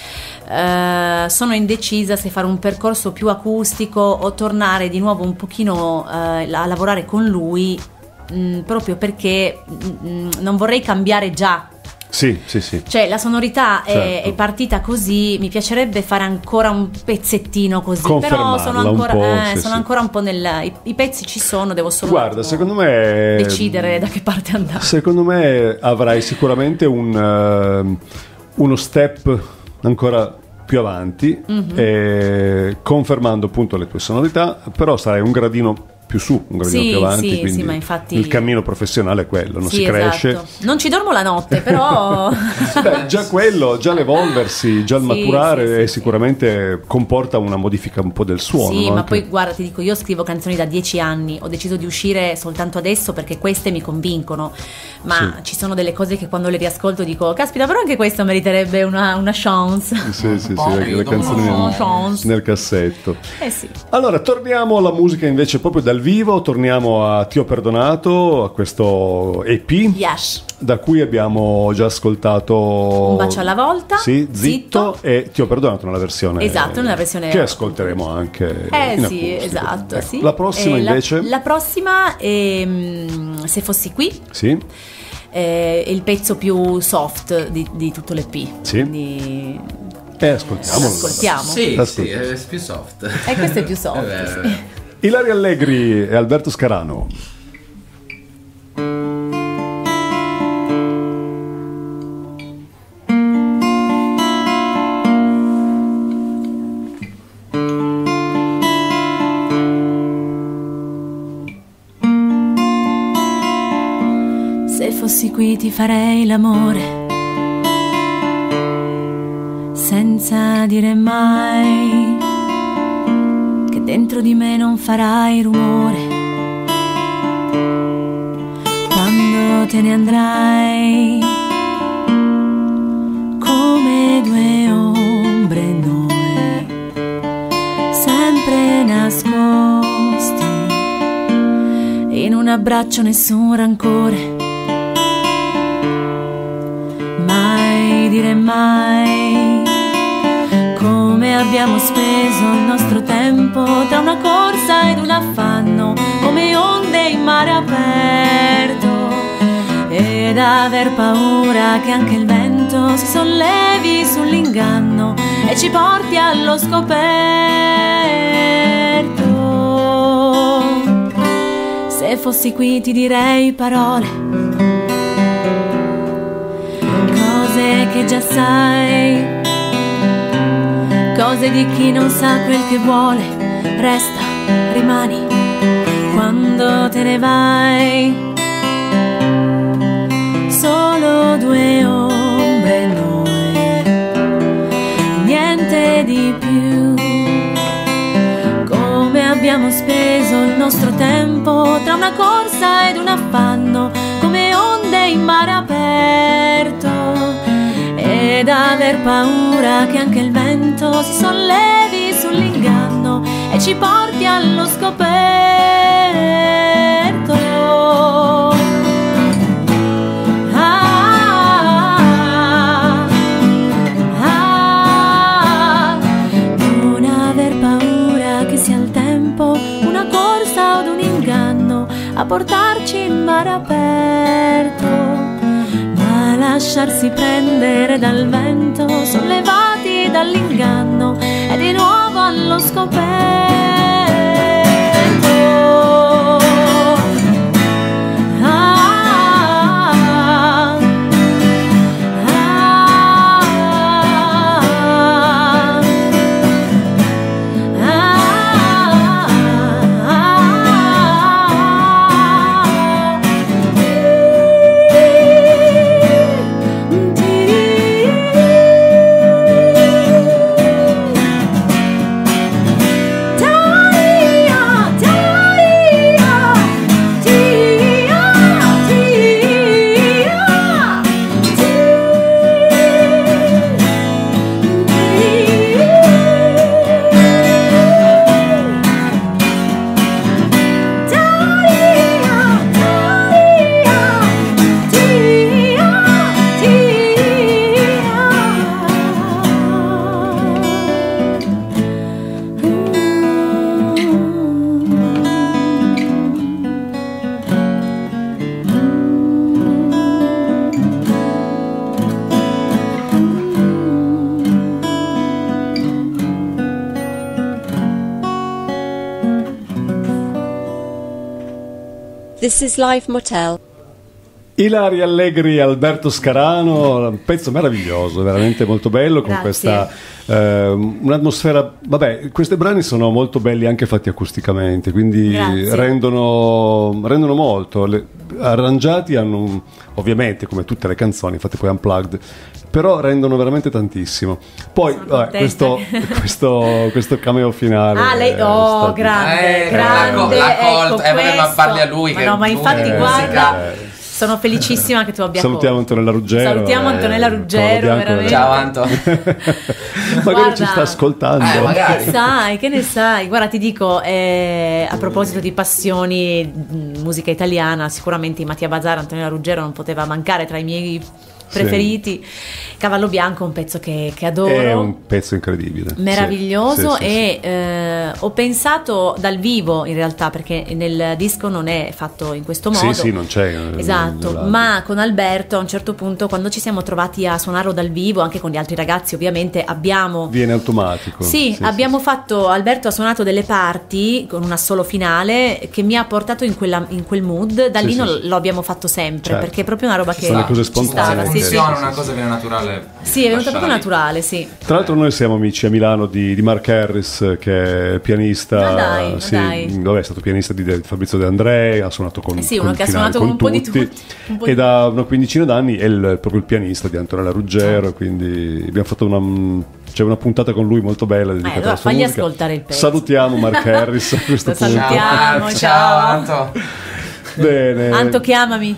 sono indecisa se fare un percorso più acustico o tornare di nuovo un pochino a lavorare con lui, proprio perché non vorrei cambiare già. Sì. Cioè la sonorità Certo. è partita così, mi piacerebbe fare ancora un pezzettino così, però Confermarla sono ancora, un po', sì. ancora un po' i pezzi ci sono, devo solo Guarda, un attimo secondo me decidere da che parte andare. Secondo me avrai sicuramente uno step ancora più avanti, confermando appunto le tue sonorità, però sarai un gradino più su, un gradino Sì, più avanti, sì, quindi sì, ma infatti- il cammino professionale è quello, non Sì, si cresce. esatto. Non ci dormo la notte, però Beh, già quello, già l'evolversi, già il Sì, maturare sì, sì, sicuramente comporta una modifica un po' del suono. sì, no? ma Anche- poi guarda, ti dico, io scrivo canzoni da 10 anni, ho deciso di uscire soltanto adesso perché queste mi convincono, ma ci sono delle cose che quando le riascolto dico, caspita, però anche questo meriterebbe una chance. Sì, le canzoni nel cassetto. Sì. Allora, torniamo alla musica invece proprio dal vivo, torniamo a Ti ho perdonato, a questo EP, Yes. da cui abbiamo già ascoltato Un bacio alla volta, sì, Zitto. e Ti ho perdonato nella versione Esatto, nella versione che ascolteremo anche in sì, acustico. esatto, Ecco, sì. La prossima invece? La prossima è Se fossi qui, Sì, è il pezzo più soft di tutto l'EP. Sì. Quindi ascoltiamolo. ascoltiamo. Sì, Ascolta. è più soft. E questo è più soft. È vero, sì. è vero. Ilaria Allegri e Alberto Scarano. Se fossi qui ti farei l'amore senza dire mai che dentro di me non farai rumore quando te ne andrai, come due ombre noi sempre nascosti in un abbraccio, nessun rancore, mai dire mai come abbiamo speso il nostro tempo tra una corsa ed un affanno, come onde in mare aperto, ed aver paura che anche il vento si sollevi sull'inganno e ci porti allo scoperto. Se fossi qui ti direi parole, cose che già sai, cose di chi non sa quel che vuole. Resta, rimani quando te ne vai, solo due ombre noi, niente di più. Come abbiamo speso il nostro tempo tra una corsa ed un affanno, come onde in mare aperto, ed aver paura che anche il vento si sollevi sull'inganno e ci porti allo scoperto. Non aver paura che sia il tempo, una corsa od un inganno a portarci in mare aperto, ma lasciarsi prendere dal vento, sollevati dall'inganno e di nuovo allo scoperto. This is Live Motel. Ilaria Allegri, Alberto Scarano, un pezzo meraviglioso, veramente molto bello, con Grazie. questa un'atmosfera. Vabbè, questi brani sono molto belli anche fatti acusticamente, quindi Grazie. rendono molto. Arrangiati hanno ovviamente, come tutte le canzoni fatte poi unplugged, però rendono veramente tantissimo. Poi Sono questo cameo finale. Ah, lei, è stato- grande, la ecco voleva questo. parli a lui. Ma che no, ma lui infatti è guarda, musica. sono felicissima che tu abbia Salutiamo Antonella Ruggero. Salutiamo Antonella Ruggero, Collo bianco, veramente. Ciao Anto. Magari Guarda. ci sta ascoltando. Magari. Che ne sai? Guarda, ti dico, a proposito di passioni, musica italiana, sicuramente Mattia Bazar, Antonella Ruggero non poteva mancare tra i miei preferiti. Cavallo Bianco è un pezzo che adoro. È un pezzo incredibile. Meraviglioso. Sì, sì, e ho pensato dal vivo in realtà, perché nel disco non è fatto in questo modo. Sì, non c'è. Esatto, nell'album. ma con Alberto a un certo punto, quando ci siamo trovati a suonarlo dal vivo, anche con gli altri ragazzi ovviamente, abbiamo Viene automatico. sì, abbiamo fatto, Alberto ha suonato delle parti con un assolo finale che mi ha portato in quel mood. Da Sì, lì sì, sì. lo abbiamo fatto sempre, Certo. perché è proprio una roba che Sono le cose ci stava. spontanee. Sì, sì. Funziona, una cosa viene naturale. Sì, è venuta proprio Lasciala lì. naturale, sì. Tra l'altro noi siamo amici a Milano di Mark Harris, che è pianista. Ma dai, ma sì, dai. dove è stato pianista di Fabrizio De André, ha suonato con Sì, uno con che ha finale, suonato con un po' di tutti. Un po' di E da una quindicina d'anni è proprio il pianista di Antonella Ruggero, quindi abbiamo fatto c'è una puntata con lui molto bella dedicata allora alla sua fagli musica. ascoltare il pezzo. Salutiamo Mark Harris a questo Lo punto. salutiamo. Ciao Anto. Bene. Anto, chiamami.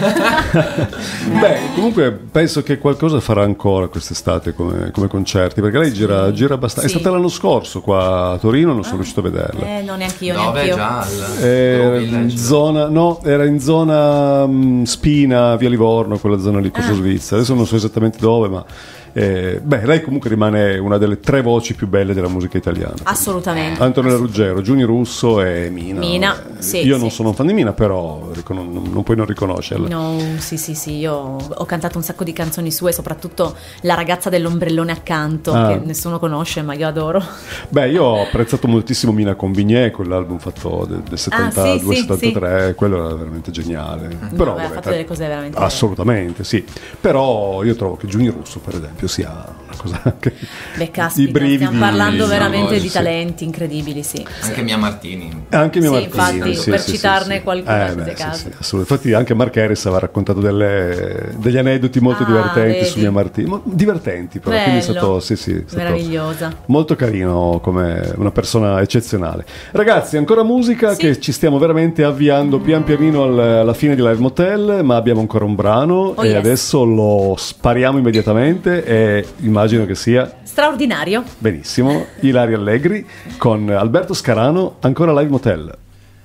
Beh, comunque penso che qualcosa farà ancora quest'estate come concerti, perché lei gira abbastanza. Sì. È stata l'anno scorso qua a Torino, non sono riuscito a vederla. No, neanch'io, Dove? neanch'io. Già al In Village. zona, no, era in zona Spina, via Livorno, quella zona lì, Corso Svizzera. Adesso non so esattamente dove, ma lei comunque rimane una delle 3 voci più belle della musica italiana. Assolutamente. Antonella Ruggero, Giuni Russo e Mina. Mina, sì, Io sì. non sono un fan di Mina, però non puoi non riconoscerla. No, sì, io ho cantato un sacco di canzoni sue, soprattutto La ragazza dell'ombrellone accanto, che nessuno conosce, ma io adoro. Beh, io ho apprezzato moltissimo Mina con Vigné, quell'album fatto del 72-73, quello era veramente geniale. Però, ha fatto delle cose veramente assolutamente, sì. Però io trovo che Giuni Russo, per esempio, sia una cosa che Beh, caspita, i brividi, stiamo parlando sì, veramente di sì. talenti incredibili, sì. Anche Mia Martini. Anche mia Sì, Martini, infatti, per citarne qualcuno, se caso. assolutamente. Infatti anche Mark Harris aveva raccontato degli aneddoti molto divertenti vedi. su Mia Martini, divertenti però, quindi è Bello. stato, Meravigliosa. molto carino, come una persona eccezionale. Ragazzi, ancora musica, Sì. che ci stiamo veramente avviando pian pianino alla fine di Live Motel, ma abbiamo ancora un brano Oh, e yes. adesso lo spariamo immediatamente e immagino che sia Straordinario. benissimo. Ilaria Allegri con Alberto Scarano, ancora Live Motel.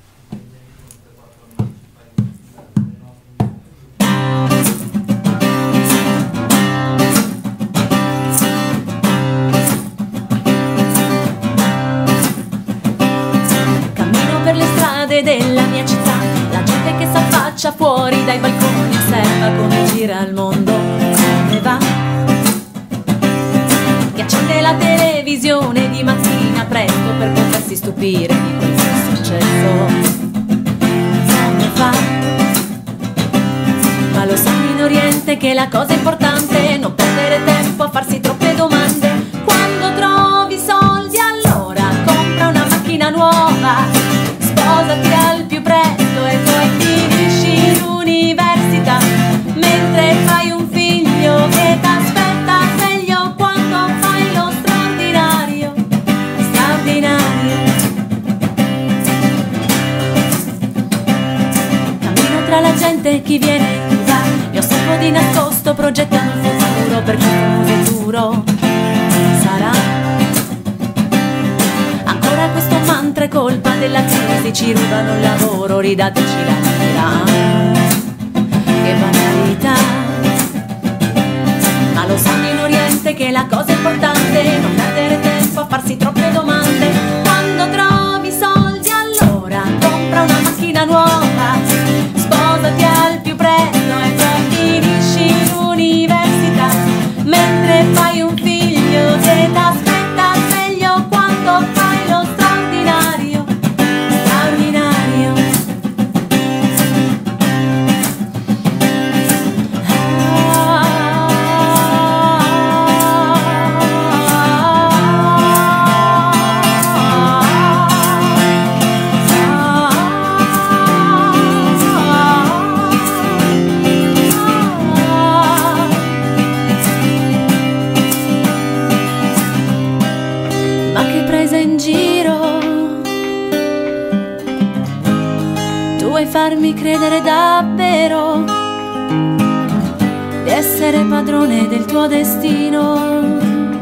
Cammino per le strade della mia città, la gente che s'affaccia fuori dai balconi osserva come gira il mondo, come va. Che accende la televisione di mattina presto per potersi stupire di quel che è successo. Come fa? Ma lo sanno in Oriente che la cosa importante è non perdere tempo a farsi troppe domande. Quando trovi soldi allora compra una macchina nuova, sposati al più presto e poi finisci l'università, mentre fai un figlio che t'aspetta sveglio quando fai lo straordinario, straordinario. Cammino tra la gente, chi viene e chi va, li osservo di nascosto, progettano il futuro per chi futuro sarà. Ancora questo mantra è colpa della crisi, ci rubano il lavoro, ridateci la vita. Che banalità. Ma lo sanno in Oriente che la cosa importante è non perdere tempo a farsi troppe domande. Quando trovi soldi allora compra una macchina nuova, sposati al più presto e poi finisci l'università, mentre fai un figlio che t'aspetta sveglio quando fai lo straordinario, straordinario. farmi credere davvero di essere padrone del tuo destino.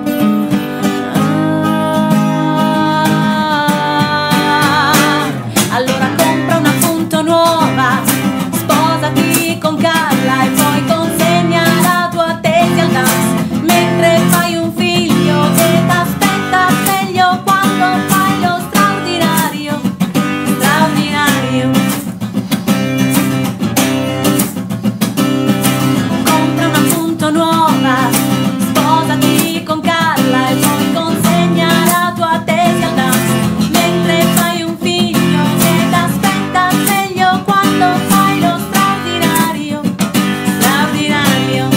Allora compra una Punto nuova, sposati con Carla e poi consegna la tua tesi al DAS, mentre fai un figlio che t'aspetta sveglio quando fai lo straordinario, straordinario. Compra una Punto nuova, sposati con Carla e poi consegna la tua tesi al DAS, mentre fai un figlio che t'aspetta sveglio quando fai lo straordinario, straordinario.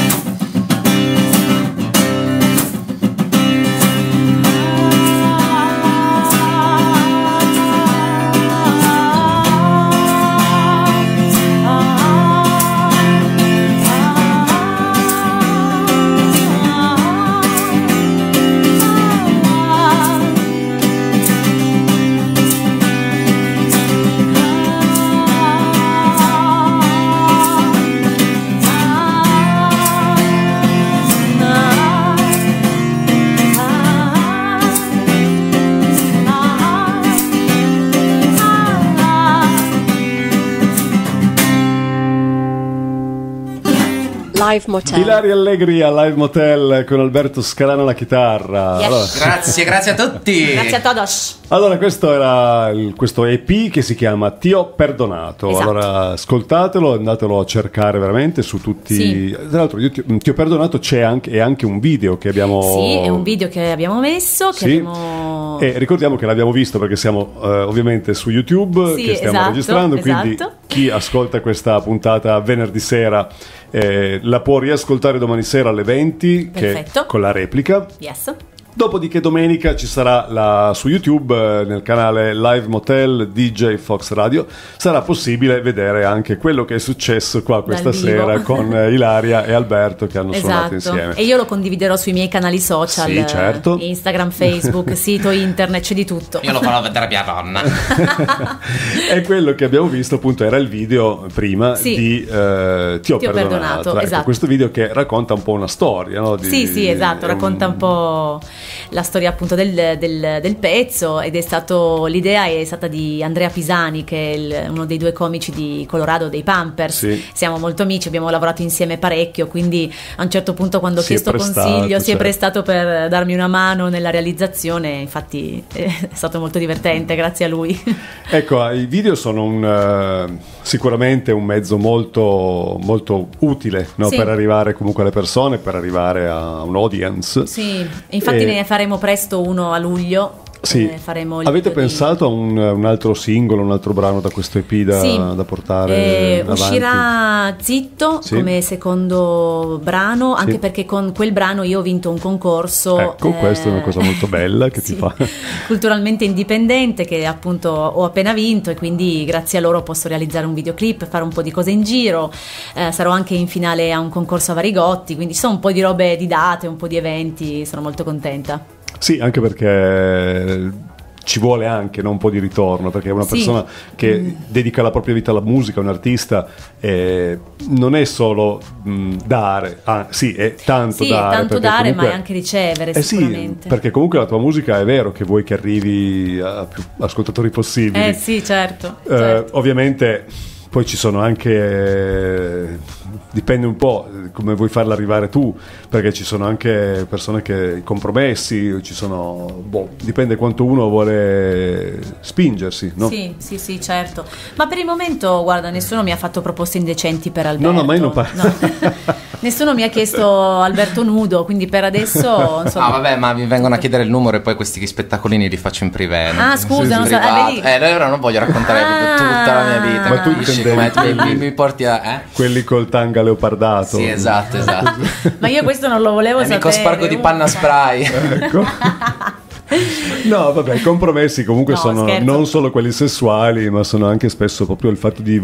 Live Motel. Ilaria Allegri a Live Motel con Alberto Scalano alla chitarra. Yes. Grazie a tutti. Grazie a todos. Allora, questo era questo EP che si chiama Ti ho perdonato. Esatto. Allora, ascoltatelo, andatelo a cercare veramente su tutti. Sì. Tra l'altro, ti ho perdonato, c'è anche un video che abbiamo. Sì, è un video che abbiamo messo, che Sì. abbiamo... E ricordiamo che l'abbiamo visto perché siamo ovviamente su YouTube, Sì, che stiamo esatto, registrando, quindi esatto. chi ascolta questa puntata venerdì sera la può riascoltare domani sera alle 20 Perfetto. con la replica. Yes. Dopodiché domenica ci sarà su YouTube, nel canale Live Motel DJ Fox Radio, sarà possibile vedere anche quello che è successo qua questa Dal vivo. sera con Ilaria e Alberto che hanno suonato insieme. E io lo condividerò sui miei canali social, Sì, certo. Instagram, Facebook, sito internet, c'è di tutto. Io lo farò vedere a mia donna. E quello che abbiamo visto appunto era il video prima Sì. di Ti ho perdonato. Ecco, esatto. questo video che racconta un po' una storia, no? Sì, esatto, racconta un po' la storia appunto del pezzo, ed l'idea è stata di Andrea Pisani, che è uno dei due comici di Colorado dei Pampers. Sì. Siamo molto amici, abbiamo lavorato insieme parecchio, quindi a un certo punto quando ho Si è chiesto prestato, consiglio si è certo. prestato per darmi una mano nella realizzazione, infatti è stato molto divertente grazie a lui. Ecco, i video sono sicuramente un mezzo molto, molto utile, no? Sì. Per arrivare comunque alle persone, per arrivare a un audience. Sì, infatti ne faremo presto uno a luglio. Sì. Faremo il Avete video pensato a un altro singolo, un altro brano da questo EP da portare avanti? Uscirà Zitto Sì. come secondo brano, anche Sì. perché con quel brano io ho vinto un concorso. Ecco, questa è una cosa molto bella che sì, ti fa. culturalmente indipendente, che appunto ho appena vinto, e quindi grazie a loro posso realizzare un videoclip, fare un po' di cose in giro. Sarò anche in finale a un concorso a Varigotti, quindi ci sono un po' di robe, di date, un po' di eventi, sono molto contenta. Sì, anche perché ci vuole anche un po' di ritorno, perché una Sì. persona che dedica la propria vita alla musica, un artista, non è solo dare, sì, è tanto Sì, dare. è tanto perché dare, comunque- ma è anche ricevere Sì, sicuramente. perché comunque la tua musica è vero che vuoi che arrivi a più ascoltatori possibili. Sì, certo. certo. Ovviamente poi ci sono anche, dipende un po' come vuoi farla arrivare tu, perché ci sono anche persone che compromessi, ci sono, dipende quanto uno vuole spingersi, no? Sì, certo. Ma per il momento, guarda, nessuno mi ha fatto proposte indecenti per Alberto. No, ma io non parlo. No. Nessuno mi ha chiesto Alberto nudo, quindi per adesso insomma. Ah, vabbè, ma mi vengono a chiedere il numero e poi questi spettacolini li faccio in privé. Ah, scusa, Sì, non sì. so. Privato. Vedi? Allora non voglio raccontare Ah. tutta la mia vita. Ma tu capisci? intendevi Come quelli- mi porti a. Quelli col tanga leopardato. Sì, esatto. Ma io questo non lo volevo Amico sapere. spargo di panna spray. Ecco. No, vabbè, i compromessi comunque No, sono scherzo. non solo quelli sessuali, ma sono anche spesso proprio il fatto di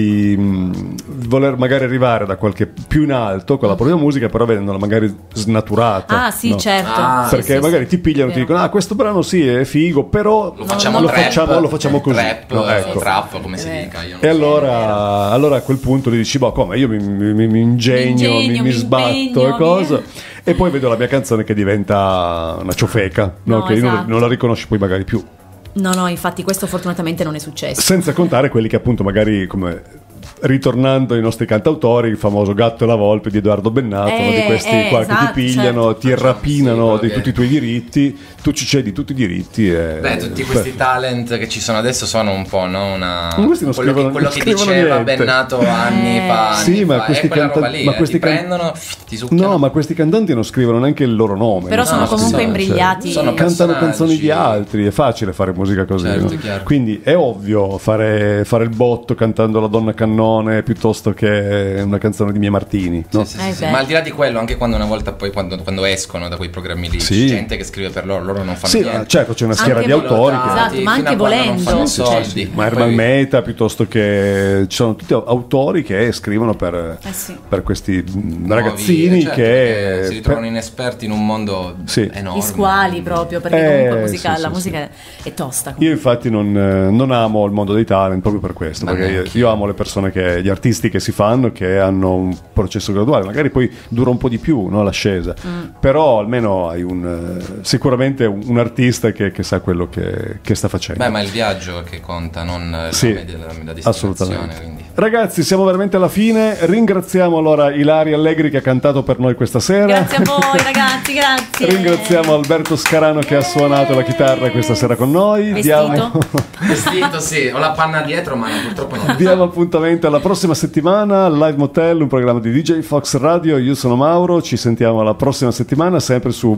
voler magari arrivare da qualche più in alto con la propria musica, però vedendola magari snaturata. Ah, sì, no? certo. Perché magari ti pigliano e ti dicono: ah, questo brano sì è figo, però Lo facciamo non trap, lo facciamo così. trap, No, ecco. trap, come si dica. Io non E so. allora a quel punto gli dici: boh, come io mi ingegno, mi sbatto impegno, e cosa. E poi vedo la mia canzone che diventa una ciofeca, no? No, Che io esatto. non la riconosci poi magari più. No, infatti questo fortunatamente non è successo. Senza contare quelli che appunto magari, come ritornando ai nostri cantautori, il famoso Gatto e la Volpe di Edoardo Bennato, no? Di questi qua che ti esatto, pigliano, certo. ti rapinano Sì, di tutti i tuoi diritti, tu ci cedi tutti i diritti e... Beh, tutti questi talent che ci sono adesso sono un po', no? Ma questi non quello scrivono- quello non che scrivono diceva niente. Bennato anni fa. Sì, anni ma fa. questi È quella roba cantanti- lì, ma questi ti can- prendono, ti succhiano. No, ma questi cantanti non scrivono neanche il loro nome. Però no? sono comunque Cioè, imbrigliati. sono cantano personaggi. canzoni di altri, è facile fare musica così, Certo, no? chiaro. Quindi è ovvio fare il botto cantando La Donna Cannone piuttosto che una canzone di Mia Martini, no? Sì, sì, sì. beh. Ma al di là di quello, anche quando una volta poi quando escono da quei programmi lì, Sì. c'è gente che scrive per loro non fanno Sì, niente. certo, c'è una schiera Anche di autori che... Esatto, ma anche fino a quando non volendo, fanno cioè, soldi. Ma Ermal Meta piuttosto che ci sono tutti autori che scrivono per, sì. per questi Nuovi, ragazzini certo, che perché si ritrovano inesperti in un mondo Sì. enorme. Gli squali proprio, perché comunque sì, la sì, musica è tosta. Io infatti non amo il mondo dei talent proprio per questo, Ma perché neanche io amo le persone gli artisti che si fanno, che hanno un processo graduale, magari poi dura un po' di più, no, l'ascesa, però almeno hai sicuramente un artista che sa quello che sta facendo. Beh, ma è il viaggio che conta, non la Sì, media della destinazione. assolutamente. Quindi. Ragazzi, siamo veramente alla fine. Ringraziamo allora Ilaria Allegri che ha cantato per noi questa sera. Grazie a voi ragazzi, grazie. Ringraziamo Alberto Scarano che ha suonato la chitarra questa sera con noi. Vestito? Vestito, sì, ho la panna dietro, ma purtroppo no. Diamo appuntamento alla prossima settimana. Live Motel, un programma di DJ Fox Radio. Io sono Mauro. Ci sentiamo la prossima settimana sempre su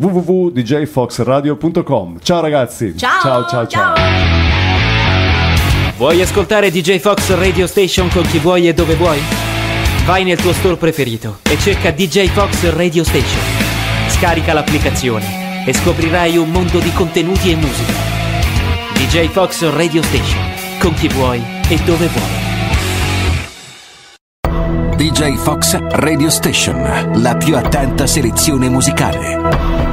www.djfoxradio.com. Ciao ragazzi. Ciao, ciao. Vuoi ascoltare DJ Fox Radio Station con chi vuoi e dove vuoi? Vai nel tuo store preferito e cerca DJ Fox Radio Station. Scarica l'applicazione e scoprirai un mondo di contenuti e musica. DJ Fox Radio Station, con chi vuoi e dove vuoi. DJ Fox Radio Station, la più attenta selezione musicale.